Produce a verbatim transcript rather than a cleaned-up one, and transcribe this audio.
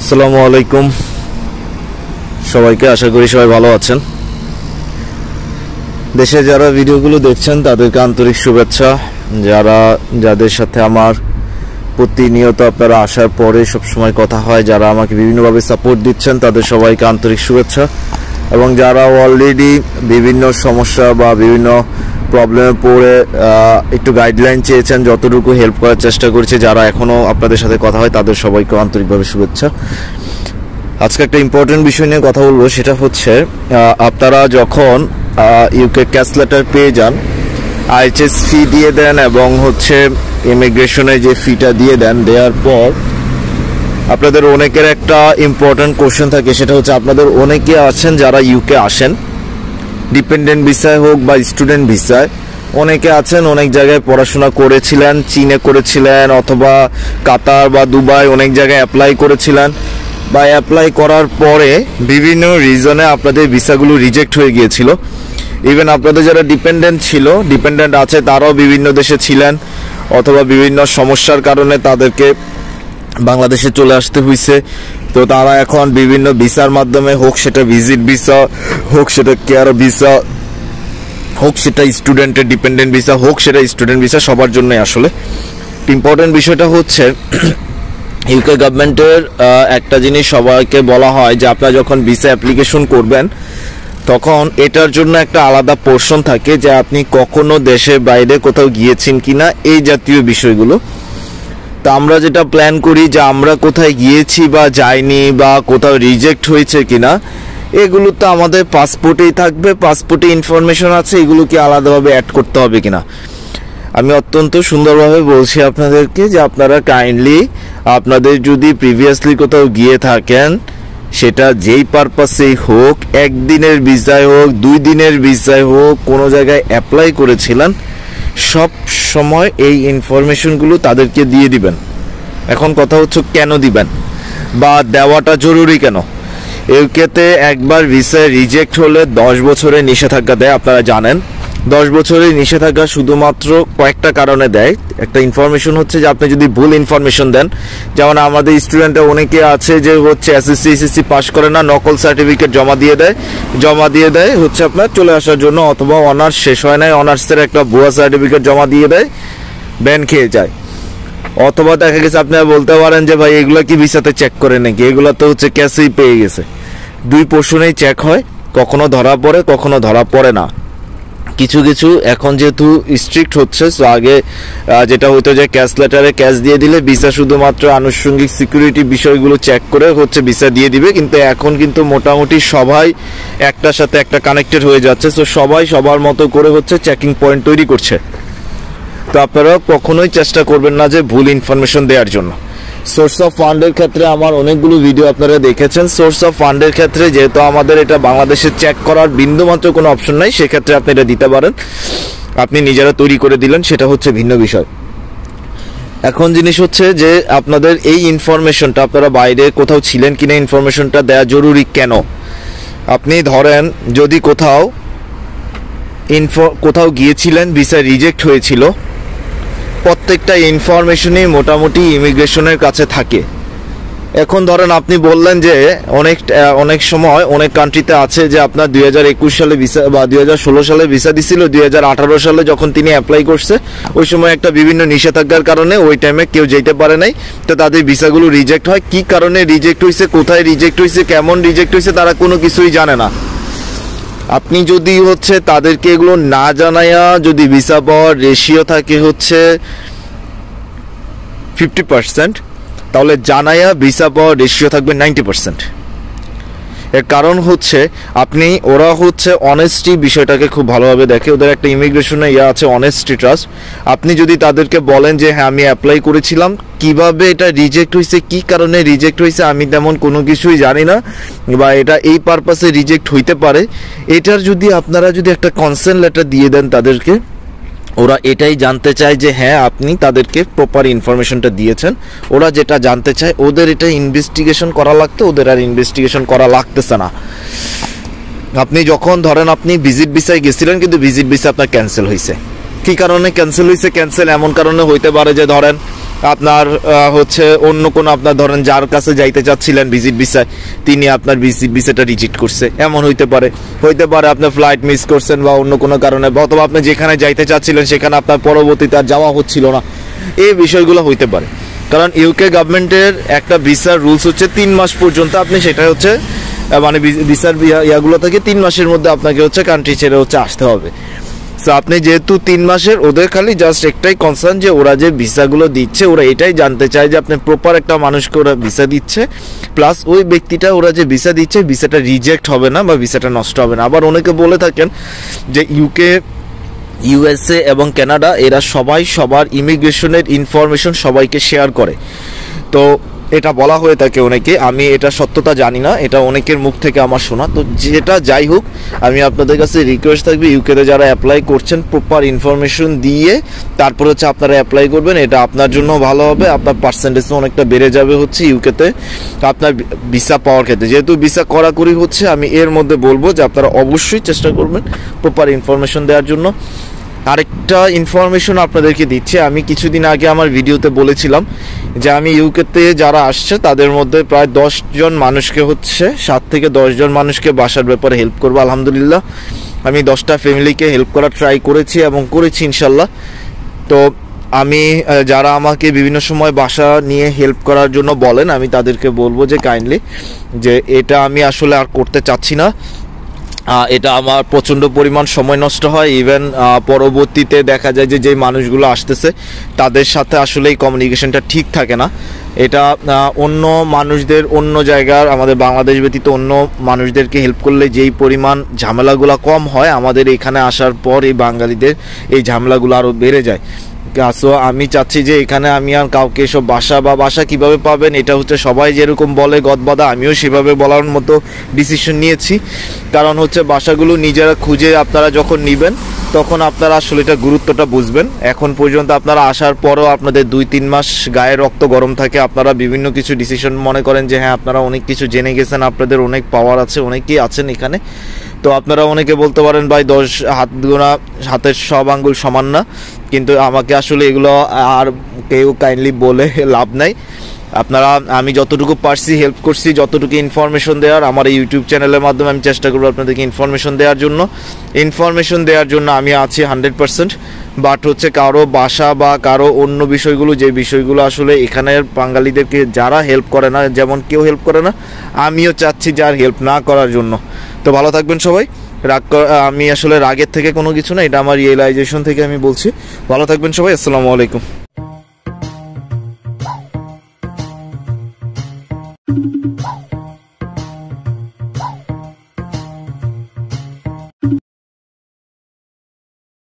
আসসালামু আলাইকুম সবাইকে, আশা করি সবাই ভালো আছেন। দেশে যারা ভিডিওগুলো দেখছেন তাদেরকে আন্তরিক শুভেচ্ছা। যারা যাদের সাথে আমার প্রতিনিয়ত আপনারা আসার পরে সবসময় কথা হয়, যারা আমাকে বিভিন্নভাবে সাপোর্ট দিচ্ছেন তাদের সবাইকে আন্তরিক শুভেচ্ছা। এবং যারা অলরেডি বিভিন্ন সমস্যা বা বিভিন্ন প্রবলেমে পড়ে একটু গাইডলাইন চেয়েছেন, যতটুকু হেল্প করার চেষ্টা করছি, যারা এখনও আপনাদের সাথে কথা হয় তাদের সবাইকে আন্তরিকভাবে শুভেচ্ছা। আজকে একটা ইম্পর্টেন্ট বিষয় নিয়ে কথা বলবো, সেটা হচ্ছে আপনারা যখন ইউকে ক্যাশ লেটার পেয়ে যান, আইএইচএস ফি দিয়ে দেন এবং হচ্ছে ইমিগ্রেশনের যে ফিটা দিয়ে দেন, দেওয়ার পর আপনাদের অনেকের একটা ইম্পর্টেন্ট কোশ্চেন থাকে, সেটা হচ্ছে আপনাদের অনেকে আছেন যারা ইউকে আসেন ডিপেন্ডেন্ট ভিসায় হোক বা স্টুডেন্ট ভিসায়। অনেকে আছেন অনেক জায়গায় পড়াশোনা করেছিলেন, চীনে করেছিলেন অথবা কাতার বা দুবাই অনেক জায়গায় অ্যাপ্লাই করেছিলেন, বা অ্যাপ্লাই করার পরে বিভিন্ন রিজনে আপনাদের ভিসাগুলো রিজেক্ট হয়ে গিয়েছিল। ইভেন আপনাদের যারা ডিপেন্ডেন্ট ছিল, ডিপেন্ডেন্ট আছে, তারাও বিভিন্ন দেশে ছিলেন অথবা বিভিন্ন সমস্যার কারণে তাদেরকে বাংলাদেশে চলে আসতে হয়েছে। তো তারা এখন বিভিন্ন ভিসার মাধ্যমে, হোক সেটা ভিজিট ভিসা, হোক সেটা কেয়ার ভিসা, হোক সেটা স্টুডেন্টের ডিপেন্ডেন্ট ভিসা, হোক সেটা স্টুডেন্ট ভিসা, সবার জন্যই আসলে ইম্পর্টেন্ট বিষয়টা হচ্ছে ইউকে গভর্নমেন্টের একটা জিনিস সবাইকে বলা হয় যে আপনারা যখন ভিসা অ্যাপ্লিকেশন করবেন তখন এটার জন্য একটা আলাদা পোর্শন থাকে যে আপনি কখনো দেশের বাইরে কোথাও গিয়েছেন কিনা, এই জাতীয় বিষয়গুলো। তো আমরা যেটা প্ল্যান করি যে আমরা কোথায় গিয়েছি বা যাইনি বা কোথাও রিজেক্ট হয়েছে কিনা, এগুলো তো আমাদের পাসপোর্টেই থাকবে, পাসপোর্টে ইনফরমেশন আছে, এগুলোকে আলাদাভাবে অ্যাড করতে হবে কিনা। আমি অত্যন্ত সুন্দরভাবে বলছি আপনাদেরকে যে আপনারা কাইন্ডলি আপনাদের যদি প্রিভিয়াসলি কোথাও গিয়ে থাকেন, সেটা যেই পারপাসেই হোক, একদিনের ভিসায় হোক, দুই দিনের ভিসায় হোক, কোনো জায়গায় অ্যাপ্লাই করেছিলেন, সব সময় এই ইনফরমেশনগুলো তাদেরকে দিয়ে দিবেন। এখন কথা হচ্ছে কেন দিবেন বা দেওয়াটা জরুরি কেন। ইউকেতে একবার ভিসা রিজেক্ট হলে দশ বছরের নিষেধাজ্ঞা দেয়, আপনারা জানেন। দশ বছরের নিষেধাজ্ঞা শুধুমাত্র কয়েকটা কারণে দেয়। একটা ইনফরমেশন হচ্ছে যে আপনি যদি ভুল ইনফরমেশন দেন, যেমন আমাদের স্টুডেন্টরা অনেকে আছে যে হচ্ছে এসএসসি এসএসসি পাস করে না, নকল সার্টিফিকেট জমা দিয়ে দেয় জমা দিয়ে দেয় হচ্ছে আপনার চলে আসার জন্য, অথবা অনার্স শেষ হয় নাই, অনার্সের একটা ভুয়া সার্টিফিকেট জমা দিয়ে দেয়, ব্যান খেয়ে যায়। অথবা দেখা গেছে আপনারা বলতে পারেন যে ভাই এগুলো কি ভিসাতে চেক করে নাকি, এগুলো তো হচ্ছে ক্যাশেই পেয়ে গেছে। দুই পোর্শনেই চেক হয়, কখনো ধরা পড়ে কখনো ধরা পড়ে না। কিছু কিছু এখন যেহেতু স্ট্রিক্ট হচ্ছে, সো আগে যেটা হতো যে ক্যাশ লেটারে ক্যাশ দিয়ে দিলে ভিসা শুধুমাত্র আনুষঙ্গিক সিকিউরিটি বিষয়গুলো চেক করে হচ্ছে ভিসা দিয়ে দিবে, কিন্তু এখন কিন্তু মোটামুটি সবাই একটার সাথে একটা কানেক্টেড হয়ে যাচ্ছে। সো সবাই সবার মতো করে হচ্ছে চেকিং পয়েন্ট তৈরি করছে। তো আপনারা কখনোই চেষ্টা করবেন না যে ভুল ইনফরমেশন দেওয়ার জন্য। সোর্স অফ ফান্ডের ক্ষেত্রে আমার অনেকগুলো ভিডিও আপনারা দেখেছেন। সোর্স অফ ফান্ডের ক্ষেত্রে যেহেতু আমাদের এটা বাংলাদেশে চেক করার বিন্দুমাত্র কোনো অপশন নাই, সেক্ষেত্রে আপনি এটা দিতে পারেন। আপনি নিজেরা তৈরি করে দিলেন, সেটা হচ্ছে ভিন্ন বিষয়। এখন জিনিস হচ্ছে যে আপনাদের এই ইনফরমেশনটা, আপনারা বাইরে কোথাও ছিলেন কিনা ইনফরমেশনটা দেওয়া জরুরি কেন। আপনি ধরেন যদি কোথাও ইনফো কোথাও গিয়েছিলেন, ভিসা রিজেক্ট হয়েছিল, প্রত্যেকটা ইনফরমেশনই মোটামুটি ইমিগ্রেশনের কাছে থাকে। এখন ধরেন আপনি বললেন যে অনেক অনেক সময় অনেক কান্ট্রিতে আছে যে আপনার দুই হাজার একুশ সালে ভিসা বা দুই হাজার ষোলো সালে ভিসা দিছিল, দুই হাজার আঠারো সালে যখন তিনি অ্যাপ্লাই করছে ওই সময় একটা বিভিন্ন নিষেধাজ্ঞার কারণে ওই টাইমে কেউ যেতে পারে নাই, তো তাদের ভিসাগুলো রিজেক্ট হয়। কি কারণে রিজেক্ট হয়েছে, কোথায় রিজেক্ট হয়েছে, কেমন রিজেক্ট হয়েছে, তারা কোনো কিছুই জানে না। আপনি যদি হচ্ছে তাদেরকে এগুলো না জানায়া যদি ভিসা পাওয়ার রেশিও থাকে হচ্ছে ফিফটি পার্সেন্ট, তাহলে জানায়া ভিসা পাওয়ার রেশিও থাকবে নাইনটি পার্সেন্ট। এর কারণ হচ্ছে আপনি ওরা হচ্ছে অনেস্টি বিষয়টাকে খুব ভালোভাবে দেখে, ওদের একটা ইমিগ্রেশনে ইয়ে আছে অনেস্টি ট্রাস্ট। আপনি যদি তাদেরকে বলেন যে হ্যাঁ আমি অ্যাপ্লাই করেছিলাম, কিভাবে এটা রিজেক্ট হয়েছে, কি কারণে রিজেক্ট হয়েছে আমি তেমন কোনো কিছুই জানি না, বা এটা এই পারপাসে রিজেক্ট হইতে পারে, এটার যদি আপনারা যদি একটা কনসেন্ট লেটার দিয়ে দেন তাদেরকে, ওরা এটাই জানতে চায় যে হ্যাঁ আপনি তাদেরকে প্রপার ইনফরমেশনটা দিয়েছেন। ওরা যেটা জানতে চায়, ওদের এটা ইনভেস্টিগেশন করা লাগতো, ওদের আর ইনভেস্টিগেশন করা লাগতেছে না। আপনি যখন ধরেন আপনি ভিজিট ভিসায় গেছিলেন, কিন্তু ভিজিট ভিসা আপনার ক্যান্সেল হয়েছে, কি কারণে ক্যান্সেল হয়েছে, ক্যান্সেল এমন কারণে হইতে পারে যে ধরেন আপনার হচ্ছে অন্য কোনো আপনার ধরেন যার কাছে যাইতে চাচ্ছিলেন ভিজিট ভিসায়, তিনি আপনার ভিজিট ভিসাটা রিজেক্ট করছে, এমন হইতে পারে। হইতে পারে আপনি ফ্লাইট মিস করছেন বা অন্য কোনো কারণে, অথবা আপনি যেখানে যাইতে চাচ্ছিলেন সেখানে আপনার পরবর্তীতে আর যাওয়া হচ্ছিল না, এই বিষয়গুলো হইতে পারে। কারণ ইউকে গভর্নমেন্টের একটা ভিসার রুলস হচ্ছে তিন মাস পর্যন্ত আপনি সেটা হচ্ছে মানে ভিসার ইয়াগুলো থেকে তিন মাসের মধ্যে আপনাকে হচ্ছে কান্ট্রি ছেড়ে হচ্ছে আসতে হবে। সো আপনি যেহেতু তিন মাসের, ওদের খালি জাস্ট একটাই কনসার্ন যে ওরা যে ভিসাগুলো দিচ্ছে ওরা এটাই জানতে চায় যে আপনি প্রপার একটা মানুষকে ওরা ভিসা দিচ্ছে, প্লাস ওই ব্যক্তিটা ওরা যে ভিসা দিচ্ছে ভিসাটা রিজেক্ট হবে না বা ভিসাটা নষ্ট হবে না। আবার অনেকে বলে থাকেন যে ইউকে, ইউএসএ এবং কানাডা এরা সবাই সবার ইমিগ্রেশনের ইনফরমেশন সবাইকে শেয়ার করে, তো এটা বলা হয়ে থাকে অনেকে, আমি এটা সত্যতা জানি না, এটা অনেকের মুখ থেকে আমার শোনা। তো যেটা যাই হোক, আমি আপনাদের কাছে রিকোয়েস্ট থাকবে ইউকেতে যারা অ্যাপ্লাই করছেন প্রপার ইনফরমেশন দিয়ে তারপর হচ্ছে আপনারা অ্যাপ্লাই করবেন, এটা আপনার জন্য ভালো হবে, আপনার পার্সেন্টেজও অনেকটা বেড়ে যাবে হচ্ছে ইউকেতে আপনার ভিসা পাওয়ার ক্ষেত্রে। যেহেতু ভিসা কড়াকড়ি হচ্ছে, আমি এর মধ্যে বলবো যে আপনারা অবশ্যই চেষ্টা করবেন প্রপার ইনফরমেশন দেওয়ার জন্য। আরেকটা ইনফরমেশন আপনাদেরকে দিচ্ছি, আমি কিছুদিন আগে আমার ভিডিওতে বলেছিলাম যে আমি ইউকেতে যারা আসছে তাদের মধ্যে প্রায় দশ জন মানুষকে হচ্ছে সাত থেকে দশ জন মানুষকে বাসার ব্যাপারে হেল্প করবো। আলহামদুলিল্লাহ আমি দশটা ফ্যামিলিকে হেল্প করার ট্রাই করেছি এবং করেছি ইনশাল্লাহ। তো আমি যারা আমাকে বিভিন্ন সময় বাসা নিয়ে হেল্প করার জন্য বলেন, আমি তাদেরকে বলবো যে কাইন্ডলি যে এটা আমি আসলে আর করতে চাচ্ছি না, এটা আমার প্রচণ্ড পরিমাণ সময় নষ্ট হয়। ইভেন পরবর্তীতে দেখা যায় যে যেই মানুষগুলো আসতেছে তাদের সাথে আসলে এই কমিউনিকেশনটা ঠিক থাকে না। এটা অন্য মানুষদের, অন্য জায়গার, আমাদের বাংলাদেশ ব্যতীত অন্য মানুষদেরকে হেল্প করলে যেই পরিমাণ ঝামেলাগুলো কম হয়, আমাদের এখানে আসার পর এই বাঙালিদের এই ঝামেলাগুলো আরও বেড়ে যায়। সো আমি চাচ্ছি যে এখানে আমি আর কাউকে এসব বাসা বা বাসা কিভাবে পাবেন এটা হচ্ছে সবাই যেরকম বলে গদবাদা, আমিও সেভাবে বলার মতো ডিসিশন নিয়েছি। কারণ হচ্ছে বাসাগুলো নিজেরা খুঁজে আপনারা যখন নেবেন তখন আপনারা আসলে এটা গুরুত্বটা বুঝবেন। এখন পর্যন্ত আপনারা আসার পরও আপনাদের দুই তিন মাস গায়ে রক্ত গরম থাকে, আপনারা বিভিন্ন কিছু ডিসিশন মনে করেন যে হ্যাঁ আপনারা অনেক কিছু জেনে গেছেন, আপনাদের অনেক পাওয়ার আছে, অনেকেই আছেন এখানে। তো আপনারা অনেকে বলতে পারেন ভাই দশ হাত গোনা হাতের সব আঙ্গুল সমান না, কিন্তু আমাকে আসলে এগুলো আর কেউ কাইন্ডলি বলে লাভ নাই। আপনারা, আমি যতটুকু পারছি হেল্প করছি, যতটুকু ইনফরমেশন দেওয়ার আমার এই ইউটিউব চ্যানেলের মাধ্যমে আমি চেষ্টা করবো আপনাদেরকে ইনফরমেশন দেওয়ার জন্য। ইনফরমেশন দেওয়ার জন্য আমি আছি হান্ড্রেড পার্সেন্ট। বাট হচ্ছে কারো বাসা বা কারো অন্য বিষয়গুলো, যে বিষয়গুলো আসলে এখানের বাঙালিদেরকে যারা হেল্প করে না, যেমন কেউ হেল্প করে না, আমিও চাচ্ছি যার হেল্প না করার জন্য। তো ভালো থাকবেন সবাই। রাগ, আমি আসলে রাগের থেকে কোনো কিছু না, এটা আমার রিয়েলাইজেশন থেকে আমি বলছি। ভালো থাকবেন সবাই, আসসালামু আলাইকুম।